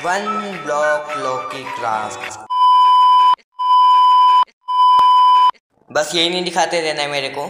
One block Lockie craft. बस यही नहीं दिखाते रहना है मेरे को।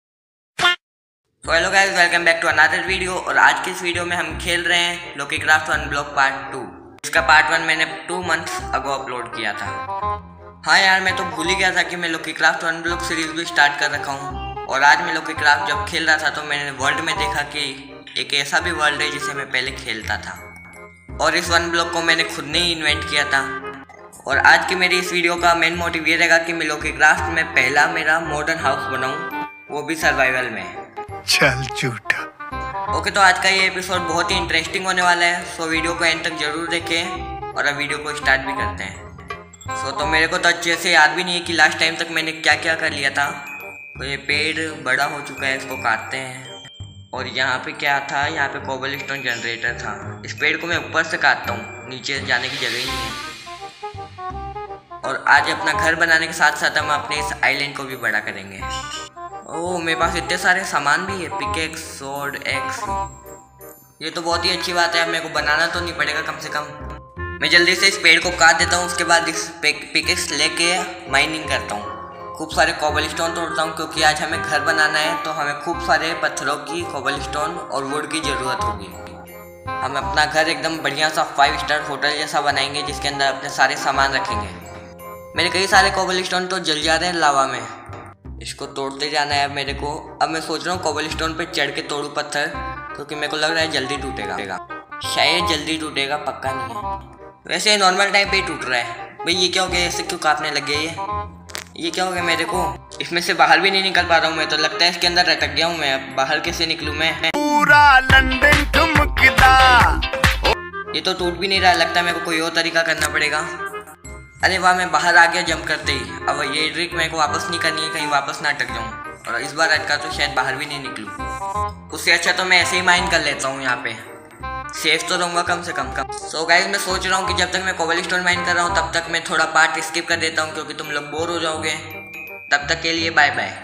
Hello guys, welcome back to another video. और आज की इस वीडियो में हम खेल रहे हैं Lokicraft one block part 2। इसका पार्ट 1 मैंने 2 मंथ्स अगो अपलोड किया था। हाँ यार, मैं तो भूल ही गया था कि मैं Lokicraft one block series भी स्टार्ट कर रखा हूँ। और आज मैं लॉकी क्राफ्ट जब खेल रहा था तो मैंने वर्ल्ड में देखा कि एक ऐसा भी वर्ल्ड है जिसे मैं पहले खेलता था। और इस वन ब्लॉक को मैंने खुद ने ही इन्वेंट किया था। और आज की मेरी इस वीडियो का मेन मोटिव ये रहेगा कि मैं लॉकी क्राफ्ट में पहला मेरा मॉडर्न हाउस बनाऊं, वो भी सर्वाइवल में। चल झूठा। ओके, तो आज का ये एपिसोड बहुत ही इंटरेस्टिंग होने वाला है, सो वीडियो को एंड तक जरूर देखें। और अब वीडियो को स्टार्ट भी करते हैं। तो मेरे को तो अच्छे से याद भी नहीं है कि लास्ट टाइम तक मैंने क्या क्या कर लिया था। तो ये पेड़ बड़ा हो चुका है, इसको काटते हैं। और यहाँ पे क्या था, यहाँ पे कोबलस्टोन जनरेटर था। इस पेड़ को मैं ऊपर से काटता हूँ, नीचे जाने की जगह ही नहीं है। और आज अपना घर बनाने के साथ साथ हम अपने इस आइलैंड को भी बड़ा करेंगे। ओह, मेरे पास इतने सारे सामान भी है, पिकेक्स, स्वॉर्ड, एक्स। ये तो बहुत ही अच्छी बात है, अब मेरे को बनाना तो नहीं पड़ेगा कम से कम। मैं जल्दी से इस पेड़ को काट देता हूँ, उसके बाद इस पिकेक्स लेके माइनिंग करता हूँ। खूब सारे कोबलस्टोन तोड़ता हूँ क्योंकि आज हमें घर बनाना है, तो हमें खूब सारे पत्थरों की, कोबलस्टोन और वुड की ज़रूरत होगी। हम अपना घर एकदम बढ़िया सा 5 स्टार होटल जैसा बनाएंगे जिसके अंदर अपने सारे सामान रखेंगे। मेरे कई सारे कोबलस्टोन तो जल जा रहे हैं लावा में, इसको तोड़ते जाना है अब मेरे को। अब मैं सोच रहा हूँ कोबलस्टोन पे चढ़ के तोड़ूँ पत्थर, क्योंकि मेरे को लग रहा है जल्दी टूटेगा। शायद जल्दी टूटेगा, पक्का नहीं है। वैसे नॉर्मल टाइम पे ही टूट रहा है। भाई ये क्या हो गया, ऐसे क्यों काटने लग गया ये क्या हो गया मेरे को? इसमें से बाहर भी नहीं निकल पा रहा हूँ मैं, तो लगता है इसके अंदर अटक गया हूँ मैं। अब बाहर कैसे निकलूँ मैं? पूरा लंदन ठुमकदा। ये तो टूट भी नहीं रहा, लगता है मेरे को कोई और तरीका करना पड़ेगा। अरे वाह, मैं बाहर आ गया जंप करते ही। अब ये ट्रिक मेरे को वापस नहीं करनी है, कहीं वापस ना अटक जाऊँ। और इस बार अटका तो शायद बाहर भी नहीं निकलूँ। उससे अच्छा तो मैं ऐसे ही माइन कर लेता हूँ, यहाँ पे सेफ तो रहूँगा कम से कम। सो गाइस, मैं सोच रहा हूँ कि जब तक मैं कोबलस्टोन माइन कर रहा हूँ तब तक मैं थोड़ा पार्ट स्किप कर देता हूँ, क्योंकि तुम लोग बोर हो जाओगे। तब तक के लिए bye bye.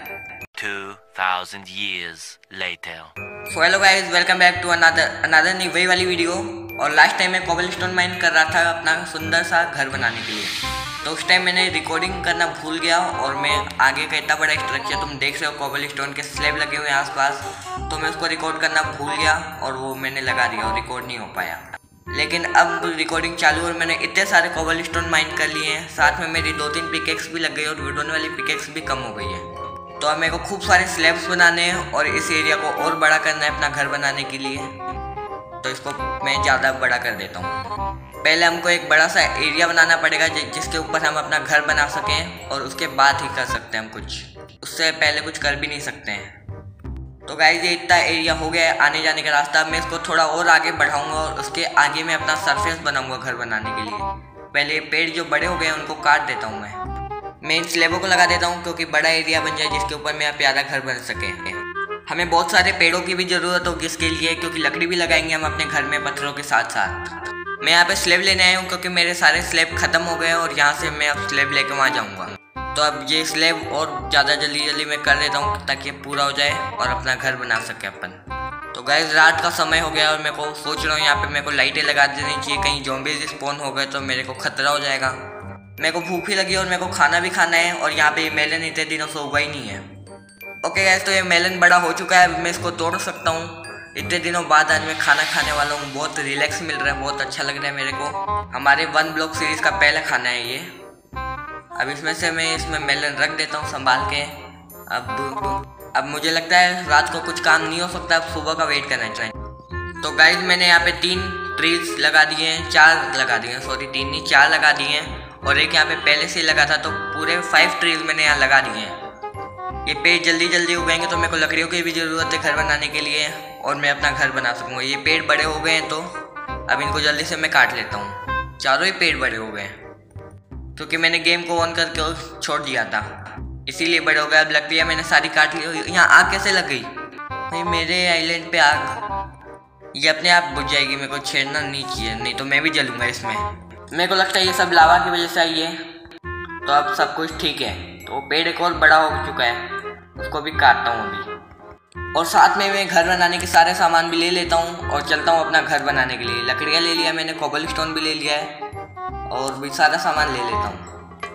2000 years later. So hello guys, welcome back to another new वही वाली वीडियो। और लास्ट टाइम मैं कोबलस्टोन माइन कर रहा था अपना सुंदर सा घर बनाने के लिए, तो उस टाइम मैंने रिकॉर्डिंग करना भूल गया। और मैं आगे का इतना बड़ा स्ट्रक्चर तुम देख रहे हो, कोबलस्टोन के स्लैब लगे हुए हैं आसपास, तो मैं उसको रिकॉर्ड करना भूल गया और वो मैंने लगा दिया और रिकॉर्ड नहीं हो पाया। लेकिन अब रिकॉर्डिंग चालू और मैंने इतने सारे कोबलस्टोन माइन कर लिए हैं, साथ में मेरी 2-3 पिकेक्स भी लग गई और वुडन वाली पिकेक्स भी कम हो गई है। तो अब मेरे को खूब सारे स्लैब्स बनाने हैं और इस एरिया को और बड़ा करना है अपना घर बनाने के लिए। तो इसको मैं ज़्यादा बड़ा कर देता हूँ। पहले हमको एक बड़ा सा एरिया बनाना पड़ेगा जिसके ऊपर हम अपना घर बना सकें, और उसके बाद ही कर सकते हैं हम कुछ, उससे पहले कुछ कर भी नहीं सकते हैं। तो गाइस, ये इतना एरिया हो गया है आने जाने का रास्ता। मैं इसको थोड़ा और आगे बढ़ाऊंगा और उसके आगे मैं अपना सरफेस बनाऊंगा घर बनाने के लिए। पहले पेड़ जो बड़े हो गए हैं उनको काट देता हूँ मैं इन स्लेबों को लगा देता हूँ, क्योंकि बड़ा एरिया बन जाए जिसके ऊपर मेरा प्यारा घर बन सके। हमें बहुत सारे पेड़ों की भी ज़रूरत होगी इसके लिए, क्योंकि लकड़ी भी लगाएंगे हम अपने घर में पत्थरों के साथ साथ। मैं यहाँ पे स्लेब लेने आया हूँ क्योंकि मेरे सारे स्लेब ख़त्म हो गए और यहाँ से मैं अब स्लेब लेके वहाँ जाऊँगा। तो अब ये स्लेब और ज़्यादा जल्दी मैं कर देता हूँ ताकि पूरा हो जाए और अपना घर बना सके अपन। तो गाइस, रात का समय हो गया और मैं को सोच रहा हूँ यहाँ पे मेरे को लाइटें लगा देनी चाहिए, कहीं ज़ॉम्बीज़ स्पॉन हो गए तो मेरे को खतरा हो जाएगा। मेरे को भूख भी लगी और मेरे को खाना भी खाना है, और यहाँ पे ये मेलन इतने दिनों से उगा ही नहीं है। ओके गाइस, तो ये मेलन बड़ा हो चुका है, मैं इसको तोड़ सकता हूँ। इतने दिनों बाद आज मैं खाना खाने वाला हूँ, बहुत रिलैक्स मिल रहा है, बहुत अच्छा लग रहा है मेरे को। हमारे वन ब्लॉक सीरीज़ का पहला खाना है ये। अब इसमें से मैं इसमें मेलन रख देता हूँ संभाल के। अब मुझे लगता है रात को कुछ काम नहीं हो सकता, अब सुबह का वेट करना चाहिए। तो गाइस, मैंने यहाँ पे 3 ट्रीज लगा दिए हैं, 4 लगा दिए हैं, सॉरी 3 नहीं 4 लगा दिए हैं। और एक यहाँ पे पहले से ही लगा था, तो पूरे 5 ट्रीज मैंने यहाँ लगा दिए हैं। ये पेड़ जल्दी जल्दी उगाएंगे तो मेरे को लकड़ियों की भी ज़रूरत है घर बनाने के लिए, और मैं अपना घर बना सकूँगा। ये पेड़ बड़े हो गए हैं तो अब इनको जल्दी से मैं काट लेता हूँ। चारों ही पेड़ बड़े हो गए क्योंकि मैंने गेम को ऑन करके छोड़ दिया था, इसीलिए बड़े हो गए। अब लगती है मैंने सारी काट ली। यहाँ आग कैसे लग गई भाई मेरे आइलैंड पे आग? ये अपने आप बुझ जाएगी, मेरे को छेड़ना नहीं चाहिए, नहीं तो मैं भी जलूँगा इसमें। मेरे को लगता है ये सब लावा की वजह से आई है। तो अब सब कुछ ठीक है। तो पेड़ एक और बड़ा हो चुका है, उसको भी काटता हूँ अभी। और साथ में मैं घर बनाने के सारे सामान भी ले लेता हूँ और चलता हूँ अपना घर बनाने के लिए। लकड़ियाँ ले लिया मैंने, कोबल स्टोन भी ले लिया है और भी सारा सामान ले लेता हूँ।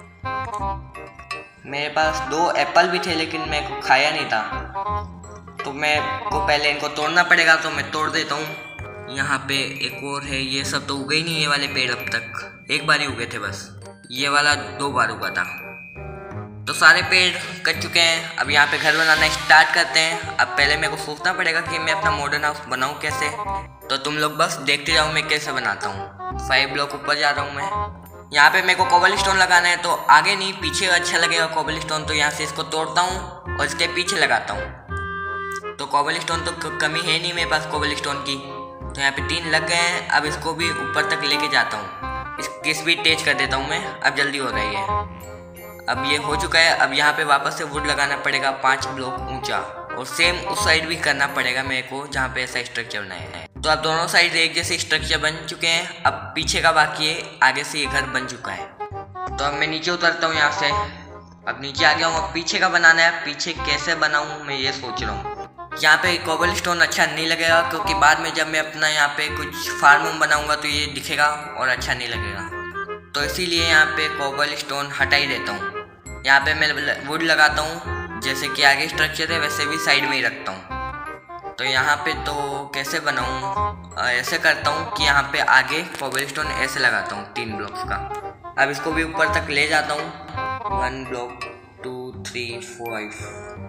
मेरे पास 2 एप्पल भी थे लेकिन मैं को खाया नहीं था, तो मैं को पहले इनको तोड़ना पड़ेगा, तो मैं तोड़ देता हूँ। यहाँ पे एक और है, ये सब तो उगे ही नहीं, ये वाले पेड़ अब तक एक बार ही उगे थे बस, ये वाला 2 बार उगा था। तो सारे पेड़ कट चुके हैं। अब यहाँ पे घर बनाना स्टार्ट करते हैं। अब पहले मेरे को सोचना पड़ेगा कि मैं अपना मॉडर्न हाउस बनाऊँ कैसे, तो तुम लोग बस देखते जाओ मैं कैसे बनाता हूँ। 5 ब्लॉक ऊपर जा रहा हूँ मैं। यहाँ पे मेरे को कोबल स्टोन लगाना है, तो आगे नहीं पीछे अच्छा लगेगा कोबल स्टोन, तो यहाँ से इसको तोड़ता हूँ और इसके पीछे लगाता हूँ। तो कोबल स्टोन तो कमी है नहीं मेरे पास कोबल स्टोन की, तो यहाँ पे 3 लग गए हैं। अब इसको भी ऊपर तक लेके जाता हूँ, इसकी स्पीड तेज कर देता हूँ मैं, अब जल्दी हो रही है। अब ये हो चुका है। अब यहाँ पे वापस से वुड लगाना पड़ेगा 5 ब्लॉक ऊंचा, और सेम उस साइड भी करना पड़ेगा मेरे को जहाँ पे ऐसा स्ट्रक्चर बनाया है। तो अब दोनों साइड एक जैसे स्ट्रक्चर बन चुके हैं। अब पीछे का बाकी है, आगे से ये घर बन चुका है। तो अब मैं नीचे उतरता हूँ यहाँ से। अब नीचे आ गया हूँ, अब पीछे का बनाना है। पीछे कैसे बनाऊँ मैं ये सोच रहा हूँ। यहाँ पे कोबल स्टोन अच्छा नहीं लगेगा, क्योंकि बाद में जब मैं अपना यहाँ पे कुछ फार्म बनाऊँगा तो ये दिखेगा और अच्छा नहीं लगेगा, तो इसीलिए यहाँ पे कोबल स्टोन हटा ही देता हूँ। यहाँ पे मैं वुड लगाता हूँ, जैसे कि आगे स्ट्रक्चर है वैसे भी साइड में ही रखता हूँ। तो यहाँ पे तो कैसे बनाऊँ, ऐसे करता हूँ कि यहाँ पे आगे कोबल स्टोन ऐसे लगाता हूँ 3 ब्लॉक्स का। अब इसको भी ऊपर तक ले जाता हूँ। 1 ब्लॉक 2 3 5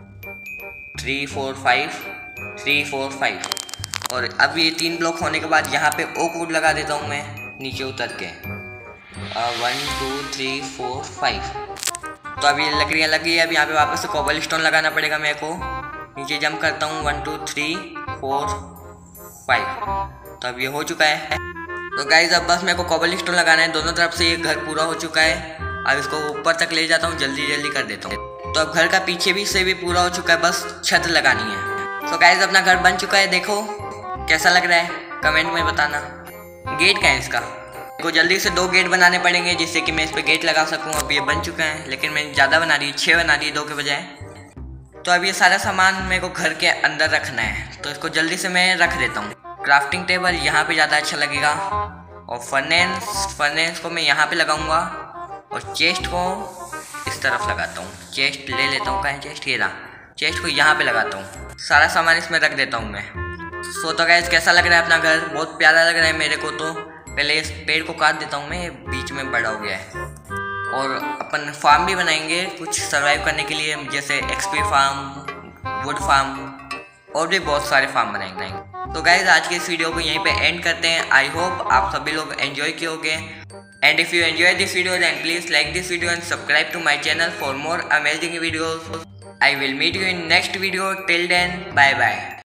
3 4 5 3 4 5। और अब ये 3 ब्लॉक होने के बाद यहाँ पे ओक वुड लगा देता हूँ मैं नीचे उतर के। 1 2 3 4 5। तो अभी लकड़ियाँ लगी है। अब यहाँ पे वापस से कोबल स्टोन लगाना पड़ेगा मेरे को। नीचे जंप करता हूँ 1 2 3 4 5। तो अब ये हो चुका है। तो गाइज अब बस मेरे को कोबल स्टोन लगाना है, दोनों तरफ से ये घर पूरा हो चुका है। अब इसको ऊपर तक ले जाता हूँ, जल्दी जल्दी कर देता हूँ। तो अब घर का पीछे भी से भी पूरा हो चुका है, बस छत लगानी है। तो गाइज अपना घर बन चुका है, देखो कैसा लग रहा है कमेंट में बताना। गेट का है इसका, को जल्दी से 2 गेट बनाने पड़ेंगे जिससे कि मैं इस पे गेट लगा सकूं। अब ये बन चुका है, लेकिन मैंने ज़्यादा बना दी, 6 बना दी 2 के बजाय। तो अब ये सारा सामान मेरे को घर के अंदर रखना है, तो इसको जल्दी से मैं रख देता हूँ। क्राफ्टिंग टेबल यहाँ पे ज़्यादा अच्छा लगेगा, और फर्नेस को मैं यहाँ पे लगाऊंगा, और चेस्ट को इस तरफ लगाता हूँ। चेस्ट ले लेता हूँ, कहीं चेस्ट ये रहा, चेस्ट को यहाँ पे लगाता हूँ। सारा सामान इसमें रख देता हूँ मैं। सो तो गाइस कैसा लग रहा है अपना घर, बहुत प्यारा लग रहा है मेरे को। तो पहले इस पेड़ को काट देता हूँ मैं, बीच में बड़ा हो गया है। और अपन फार्म भी बनाएंगे कुछ सर्वाइव करने के लिए, जैसे एक्सपी फार्म, वुड फार्म, और भी बहुत सारे फार्म बनाएंगे। तो गाइज आज के इस वीडियो को यहीं पे एंड करते हैं। आई होप आप सभी लोग एंजॉय किए होंगे। And if you enjoy this video then please like this video and subscribe to my channel for more amazing videos. I will meet you in next video. Till then bye bye.